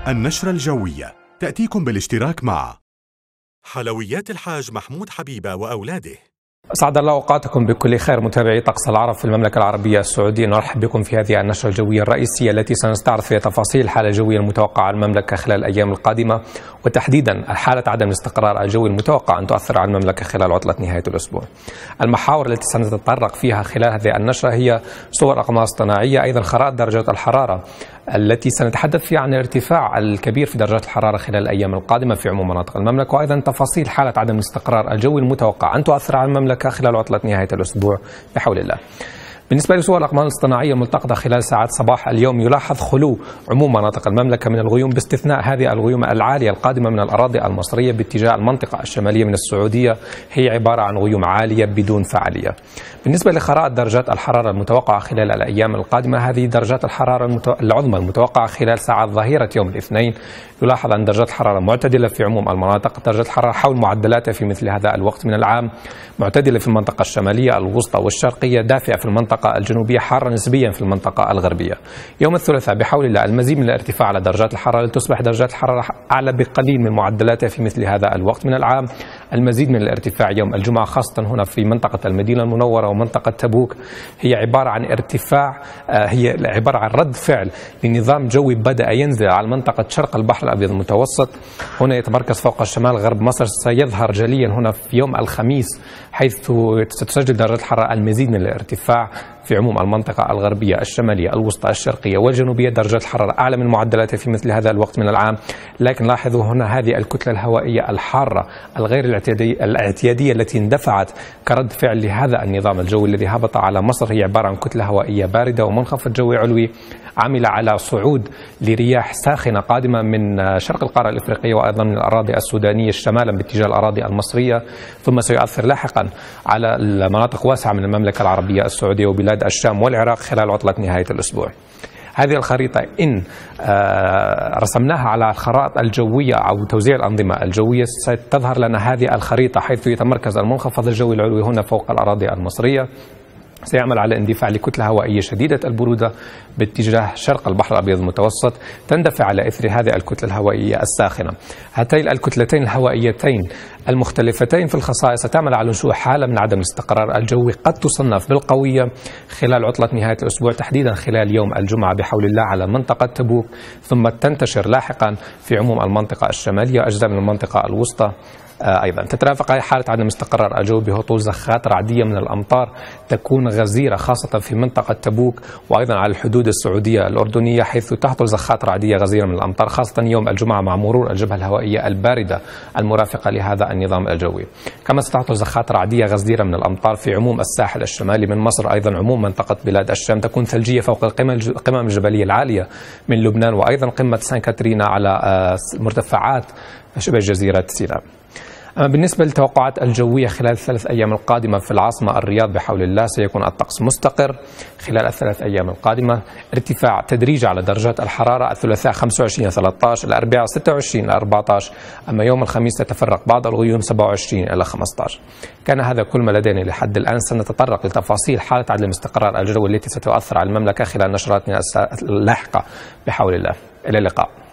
النشرة الجوية تأتيكم بالاشتراك مع حلويات الحاج محمود حبيبة وأولاده. أسعد الله أوقاتكم بكل خير متابعي طقس العرب في المملكة العربية السعودية. نرحب بكم في هذه النشرة الجوية الرئيسية التي سنستعرض فيها تفاصيل الحالة الجوية المتوقعة على المملكة خلال الأيام القادمة، وتحديدا حالة عدم الاستقرار الجوي المتوقع أن تؤثر على المملكة خلال عطلة نهاية الأسبوع. المحاور التي سنتطرق فيها خلال هذه النشرة هي صور أقمار اصطناعية، أيضا خرائط درجات الحرارة التي سنتحدث فيها عن الارتفاع الكبير في درجات الحرارة خلال الأيام القادمة في عموم مناطق المملكة، وأيضا تفاصيل حالة عدم الاستقرار الجوي المتوقع أن تؤثر على المملكة خلال عطلة نهاية الأسبوع بحول الله. بالنسبة لصور الأقمار الاصطناعية الملتقطة خلال ساعات صباح اليوم، يلاحظ خلو عموم مناطق المملكة من الغيوم باستثناء هذه الغيوم العالية القادمة من الأراضي المصرية باتجاه المنطقة الشمالية من السعودية، هي عبارة عن غيوم عالية بدون فعالية. بالنسبة لخرائط درجات الحرارة المتوقعة خلال الأيام القادمة، هذه درجات الحرارة العظمى المتوقعة خلال ساعات ظهيرة يوم الاثنين، يلاحظ أن درجات الحرارة معتدلة في عموم المناطق، درجات الحرارة حول معدلاتها في مثل هذا الوقت من العام، معتدلة في المنطقة الشمالية الوسطى والشرقية، دافئة في المنطقة الجنوبية، حارة نسبيا في المنطقة الغربية. يوم الثلاثاء بحول الله المزيد من الارتفاع على درجات الحرارة لتصبح درجات الحرارة أعلى بقليل من معدلاتها في مثل هذا الوقت من العام. المزيد من الارتفاع يوم الجمعة خاصة هنا في منطقة المدينة المنورة ومنطقة تبوك، هي عبارة عن ارتفاع، هي عبارة عن رد فعل لنظام جوي بدأ ينزل على منطقة شرق البحر الأبيض المتوسط، هنا يتمركز فوق الشمال غرب مصر، سيظهر جليا هنا في يوم الخميس، حيث ستسجل درجة الحرارة المزيد من الارتفاع في عموم المنطقة الغربية الشمالية الوسطى الشرقية والجنوبية، درجات الحرارة أعلى من معدلاتها في مثل هذا الوقت من العام. لكن لاحظوا هنا هذه الكتلة الهوائية الحارة الغير الاعتيادية التي اندفعت كرد فعل لهذا النظام الجوي الذي هبط على مصر، هي عبارة عن كتلة هوائية باردة ومنخفض جوي علوي عمل على صعود لرياح ساخنة قادمة من شرق القارة الإفريقية وأيضا من الأراضي السودانية شمالا باتجاه الأراضي المصرية، ثم سيؤثر لاحقا على مناطق واسعة من المملكة العربية السعودية وبلاد الشام والعراق خلال عطلة نهاية الأسبوع. هذه الخريطة إن رسمناها على الخرائط الجوية أو توزيع الأنظمة الجوية ستظهر لنا هذه الخريطة، حيث يتمركز المنخفض الجوي العلوي هنا فوق الأراضي المصرية، سيعمل على اندفاع لكتلة هوائية شديدة البرودة باتجاه شرق البحر الأبيض المتوسط، تندفع على إثر هذه الكتلة الهوائية الساخنة. هاتين الكتلتين الهوائيتين المختلفتين في الخصائص ستعمل على نشوء حالة من عدم الاستقرار الجوي قد تصنف بالقوية خلال عطلة نهاية الأسبوع، تحديدا خلال يوم الجمعة بحول الله على منطقة تبوك، ثم تنتشر لاحقا في عموم المنطقة الشمالية وأجزاء من المنطقة الوسطى. أيضا تترافق حالة عدم استقرار الجو بهطول زخات رعدية من الأمطار تكون غزيرة خاصة في منطقة تبوك وأيضا على الحدود السعودية الأردنية، حيث تهطل زخات رعدية غزيرة من الأمطار خاصة يوم الجمعة مع مرور الجبهة الهوائية الباردة المرافقة لهذا النظام الجوي. كما ستهطل زخات رعدية غزيرة من الأمطار في عموم الساحل الشمالي من مصر، أيضا عموم منطقة بلاد الشام، تكون ثلجية فوق القمم الجبلية العالية من لبنان وأيضا قمة سان كاترينا على مرتفعات شبه جزيرة سيناء. أما بالنسبة للتوقعات الجوية خلال الثلاث أيام القادمة في العاصمة الرياض بحول الله، سيكون الطقس مستقر خلال الثلاث أيام القادمة، ارتفاع تدريجي على درجات الحرارة، الثلاثاء 25 13، الأربعاء 26 14، أما يوم الخميس تتفرق بعض الغيوم 27 إلى 15. كان هذا كل ما لدينا لحد الآن. سنتطرق لتفاصيل حالة عدم الاستقرار الجوي التي ستؤثر على المملكة خلال نشراتنا اللاحقة بحول الله. إلى اللقاء.